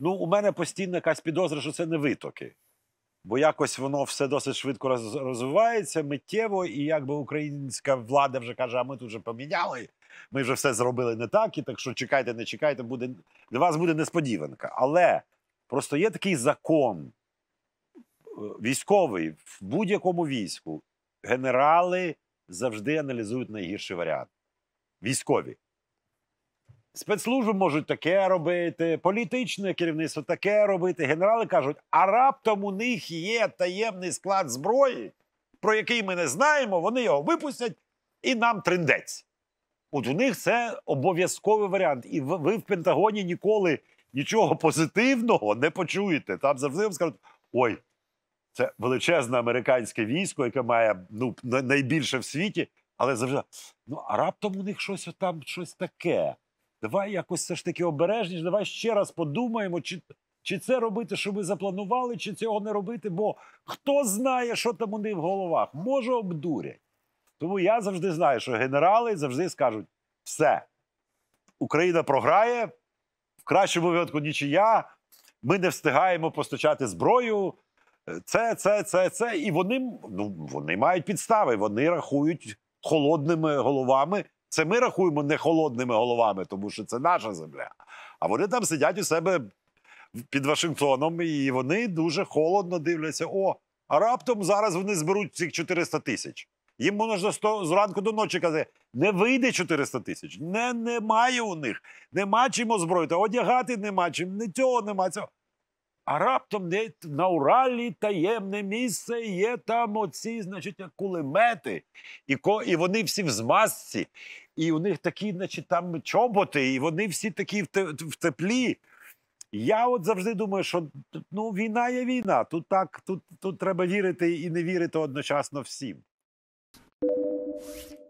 Ну, у мене постійно якась підозра, що це не витоки. Бо якось воно все досить швидко розвивається, миттєво, і якби українська влада вже каже, а ми тут вже поміняли, ми вже все зробили не так, і так що чекайте, не чекайте, буде, для вас буде несподіванка. Але просто є такий закон військовий в будь-якому війську. Генерали завжди аналізують найгірший варіант. Військові. Спецслужби можуть таке робити, політичне керівництво таке робити. Генерали кажуть, а раптом у них є таємний склад зброї, про який ми не знаємо, вони його випустять і нам триндець. От у них це обов'язковий варіант. І ви в Пентагоні ніколи нічого позитивного не почуєте. Там завжди вам скажуть, ой, це величезне американське військо, яке має найбільше в світі, але завжди, ну а раптом у них щось таке. Давай якось все ж таки обережніше, давай ще раз подумаємо, чи це робити, що ми запланували, чи цього не робити, бо хто знає, що там у них в головах, може обдурять. Тому я завжди знаю, що генерали завжди скажуть, все, Україна програє, в кращому випадку нічия, ми не встигаємо постачати зброю, і вони мають підстави, вони рахують холодними головами. Це ми рахуємо не холодними головами, тому що це наша земля. А вони там сидять у себе під Вашингтоном, і вони дуже холодно дивляться. О, а раптом зараз вони зберуть цих 400 тисяч. Їм можна зранку до ночі казати, не вийде 400 тисяч. Немає у них. Нема чим озброїти. Одягати нема чим, ні цього нема цього. А раптом на Уралі таємне місце, є там оці, значить, кулемети, і вони всі в змазці, і у них такі, значить, там чоботи, і вони всі такі в теплі. Я от завжди думаю, що ну, війна є війна, тут треба вірити і не вірити одночасно всім.